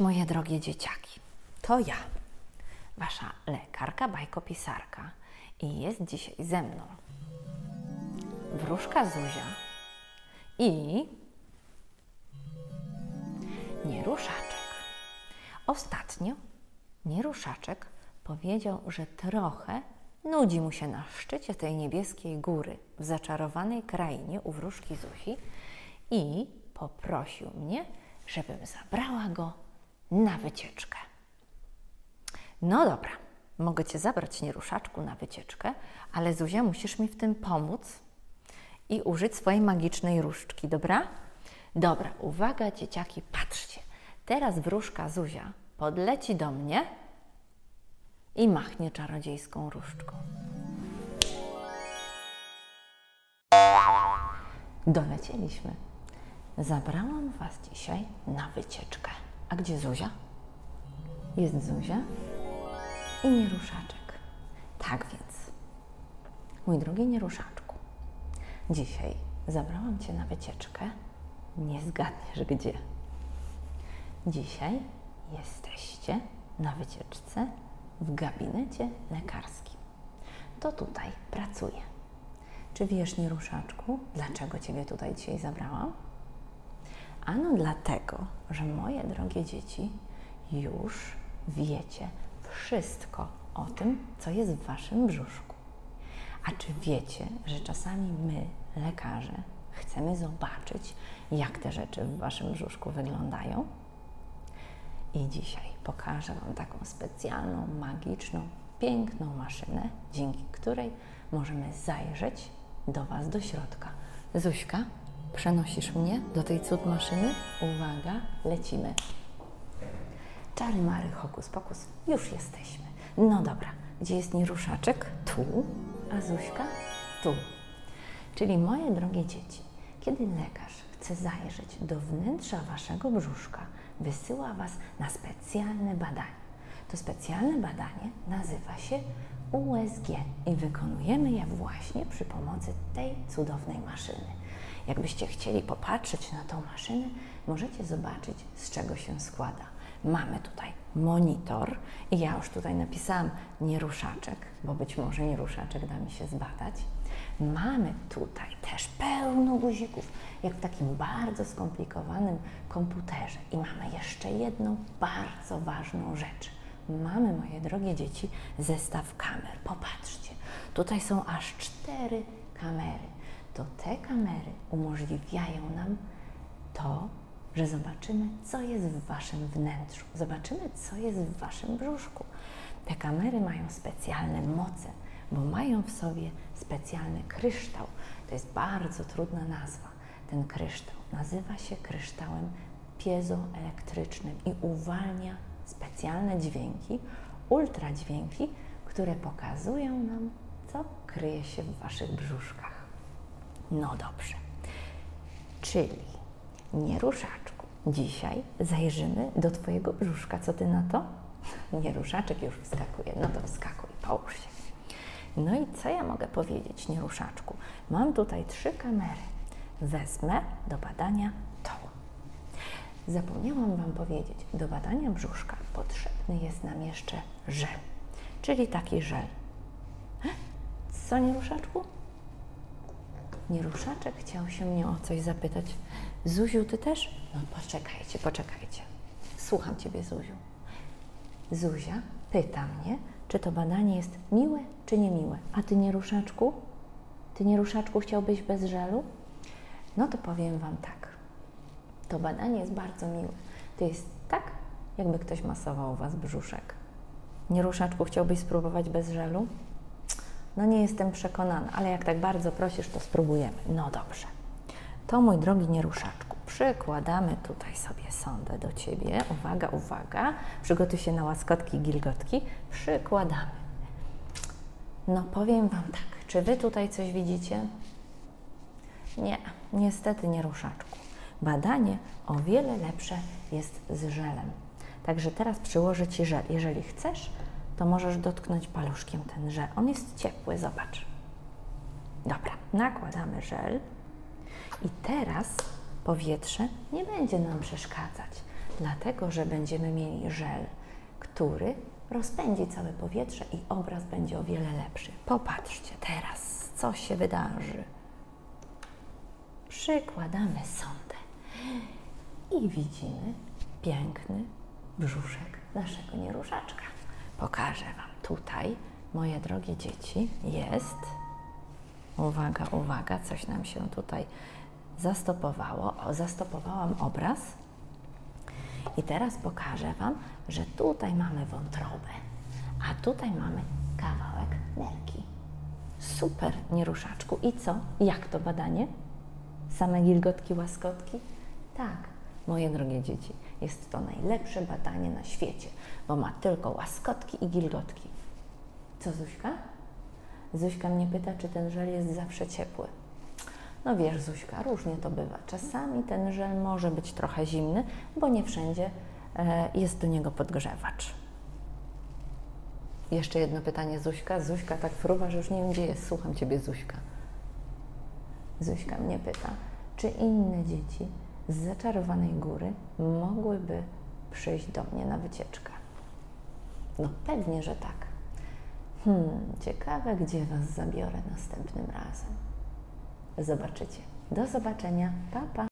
moje drogie dzieciaki. To ja, wasza lekarka, bajkopisarka i jest dzisiaj ze mną wróżka Zuzia i Nieruszaczek. Ostatnio Nieruszaczek powiedział, że trochę nudzi mu się na szczycie tej niebieskiej góry w zaczarowanej krainie u wróżki Zuzi i poprosił mnie, żebym zabrała go na wycieczkę. No dobra, mogę cię zabrać, Nieruszaczku, na wycieczkę, ale Zuzia, musisz mi w tym pomóc i użyć swojej magicznej różdżki, dobra? Dobra, uwaga dzieciaki, patrzcie. Teraz wróżka Zuzia podleci do mnie i machnie czarodziejską różdżką. Dolecieliśmy. Zabrałam was dzisiaj na wycieczkę. A gdzie Zuzia? Jest Zuzia i Nieruszaczek. Tak więc, mój drogi Nieruszaczku, dzisiaj zabrałam cię na wycieczkę. Nie zgadniesz gdzie. Dzisiaj jesteście na wycieczce w gabinecie lekarskim. To tutaj pracuję. Czy wiesz, Nieruszaczku, dlaczego ciebie tutaj dzisiaj zabrałam? Ano dlatego, że moje drogie dzieci, już wiecie wszystko o tym, co jest w waszym brzuszku. A czy wiecie, że czasami my, lekarze, chcemy zobaczyć, jak te rzeczy w waszym brzuszku wyglądają? I dzisiaj pokażę wam taką specjalną, magiczną, piękną maszynę, dzięki której możemy zajrzeć do was do środka. Zuśka, przenosisz mnie do tej cud maszyny? Uwaga, lecimy. Czary mary, hokus pokus, już jesteśmy. No dobra, gdzie jest Nieruszaczek? Tu, a Zuśka? Tu. Czyli moje drogie dzieci, kiedy lekarz chce zajrzeć do wnętrza waszego brzuszka, wysyła was na specjalne badanie. To specjalne badanie nazywa się USG i wykonujemy je właśnie przy pomocy tej cudownej maszyny. Jakbyście chcieli popatrzeć na tą maszynę, możecie zobaczyć, z czego się składa. Mamy tutaj monitor i ja już tutaj napisałam Nieruszaczek, bo być może Nieruszaczek da mi się zbadać. Mamy tutaj też pełno guzików, jak w takim bardzo skomplikowanym komputerze. I mamy jeszcze jedną bardzo ważną rzecz. Mamy, moje drogie dzieci, zestaw kamer. Popatrzcie, tutaj są aż 4 kamery. To te kamery umożliwiają nam to, że zobaczymy, co jest w waszym wnętrzu. Zobaczymy, co jest w waszym brzuszku. Te kamery mają specjalne moce, bo mają w sobie specjalny kryształ. To jest bardzo trudna nazwa. Ten kryształ nazywa się kryształem piezoelektrycznym i uwalnia specjalne dźwięki, ultradźwięki, które pokazują nam, co kryje się w waszych brzuszkach. No dobrze. Czyli, Nieruszaczku, dzisiaj zajrzymy do twojego brzuszka. Co ty na to? Nieruszaczek już wskakuje. No to wskakuj, połóż się. No i co ja mogę powiedzieć, Nieruszaczku? Mam tutaj 3 kamery. Wezmę do badania tą. Zapomniałam wam powiedzieć, do badania brzuszka potrzebny jest nam jeszcze żel, czyli taki żel. Co, Nieruszaczku? Nieruszaczek chciał się mnie o coś zapytać. Zuziu, ty też? No poczekajcie, poczekajcie. Słucham ciebie, Zuziu. Zuzia pyta mnie, czy to badanie jest miłe, czy niemiłe. A ty, Nieruszaczku? Ty, Nieruszaczku, chciałbyś bez żelu? No to powiem wam tak. To badanie jest bardzo miłe. To jest tak, jakby ktoś masował u was brzuszek. Nieruszaczku, chciałbyś spróbować bez żelu? No nie jestem przekonana, ale jak tak bardzo prosisz, to spróbujemy. No dobrze. To, mój drogi Nieruszaczku, przykładamy tutaj sobie sondę do ciebie. Uwaga, uwaga. Przygotuj się na łaskotki i gilgotki. Przykładamy. No powiem wam tak. Czy wy tutaj coś widzicie? Nie, niestety, Nieruszaczku. Badanie o wiele lepsze jest z żelem. Także teraz przyłożę ci żel. Jeżeli chcesz, to możesz dotknąć paluszkiem ten żel. On jest ciepły, zobacz. Dobra, nakładamy żel i teraz powietrze nie będzie nam przeszkadzać, dlatego że będziemy mieli żel, który rozpędzi całe powietrze i obraz będzie o wiele lepszy. Popatrzcie teraz, co się wydarzy. Przykładamy sondę i widzimy piękny brzuszek naszego nieruszaczka. Pokażę Wam tutaj, moje drogie dzieci, jest, uwaga, uwaga, coś nam się tutaj zastopowało. O, zastopowałam obraz i teraz pokażę Wam, że tutaj mamy wątrobę, a tutaj mamy kawałek nerki. Super, nieruszaczku. I co? Jak to badanie? Same gilgotki, łaskotki? Tak, moje drogie dzieci, jest to najlepsze badanie na świecie, bo ma tylko łaskotki i gilgotki. Co, Zuśka? Zuśka mnie pyta, czy ten żel jest zawsze ciepły. No wiesz, Zuśka, różnie to bywa. Czasami ten żel może być trochę zimny, bo nie wszędzie jest do niego podgrzewacz. Jeszcze jedno pytanie, Zuśka. Zuśka tak fruwa, że już nie wiem, gdzie jest. Słucham Ciebie, Zuśka. Zuśka mnie pyta, czy inne dzieci z Zaczarowanej Góry mogłyby przyjść do mnie na wycieczkę? No pewnie, że tak. Ciekawe, gdzie Was zabiorę następnym razem. Zobaczycie. Do zobaczenia. Pa, pa.